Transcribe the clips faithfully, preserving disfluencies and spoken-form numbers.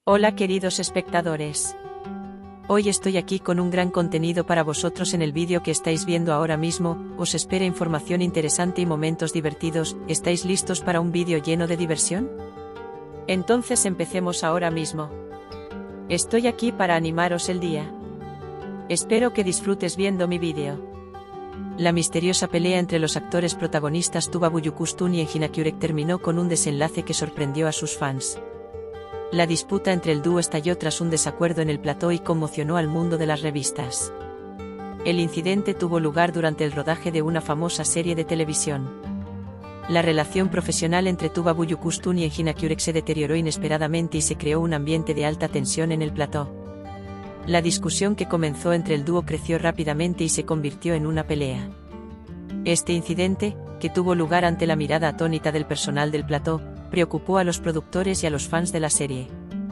Hola queridos espectadores. Hoy estoy aquí con un gran contenido para vosotros en el vídeo que estáis viendo ahora mismo. Os espera información interesante y momentos divertidos. ¿Estáis listos para un vídeo lleno de diversión? Entonces empecemos ahora mismo. Estoy aquí para animaros el día. Espero que disfrutes viendo mi vídeo. La misteriosa pelea entre los actores protagonistas Tuba Büyüküstün y Engin Akyürek terminó con un desenlace que sorprendió a sus fans. La disputa entre el dúo estalló tras un desacuerdo en el plató y conmocionó al mundo de las revistas. El incidente tuvo lugar durante el rodaje de una famosa serie de televisión. La relación profesional entre Tuba Büyüküstün y Engin Akyürek se deterioró inesperadamente y se creó un ambiente de alta tensión en el plató. La discusión que comenzó entre el dúo creció rápidamente y se convirtió en una pelea. Este incidente, que tuvo lugar ante la mirada atónita del personal del plató, preocupó a los productores y a los fans de la serie.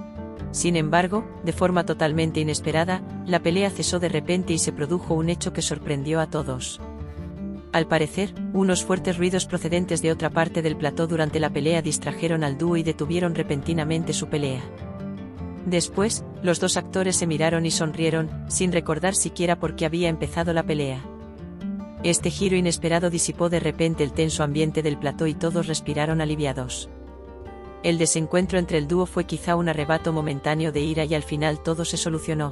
Sin embargo, de forma totalmente inesperada, la pelea cesó de repente y se produjo un hecho que sorprendió a todos. Al parecer, unos fuertes ruidos procedentes de otra parte del plató durante la pelea distrajeron al dúo y detuvieron repentinamente su pelea. Después, los dos actores se miraron y sonrieron, sin recordar siquiera por qué había empezado la pelea. Este giro inesperado disipó de repente el tenso ambiente del plató y todos respiraron aliviados. El desencuentro entre el dúo fue quizá un arrebato momentáneo de ira y al final todo se solucionó.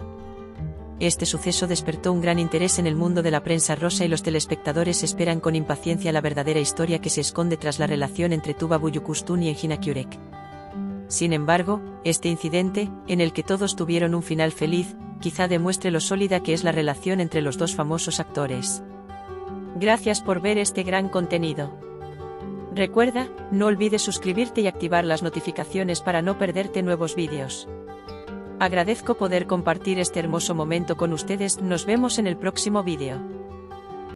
Este suceso despertó un gran interés en el mundo de la prensa rosa y los telespectadores esperan con impaciencia la verdadera historia que se esconde tras la relación entre Tuba Büyüküstün y Engin Akyürek. Sin embargo, este incidente, en el que todos tuvieron un final feliz, quizá demuestre lo sólida que es la relación entre los dos famosos actores. Gracias por ver este gran contenido. Recuerda, no olvides suscribirte y activar las notificaciones para no perderte nuevos vídeos. Agradezco poder compartir este hermoso momento con ustedes. Nos vemos en el próximo vídeo.